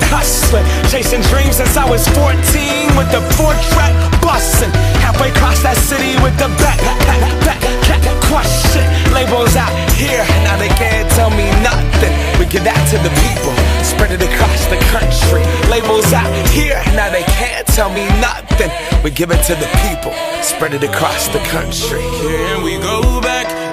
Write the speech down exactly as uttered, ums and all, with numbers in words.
hustling, chasing dreams since I was fourteen, with the four-track bustin', halfway across that city with the back, back, back, back, question. Labels out here, now they can't tell me nothing. We give that to the people, spread it across the country. Labels out here, now they can't tell me nothing. We give it to the people, spread it across the country. Can we go back?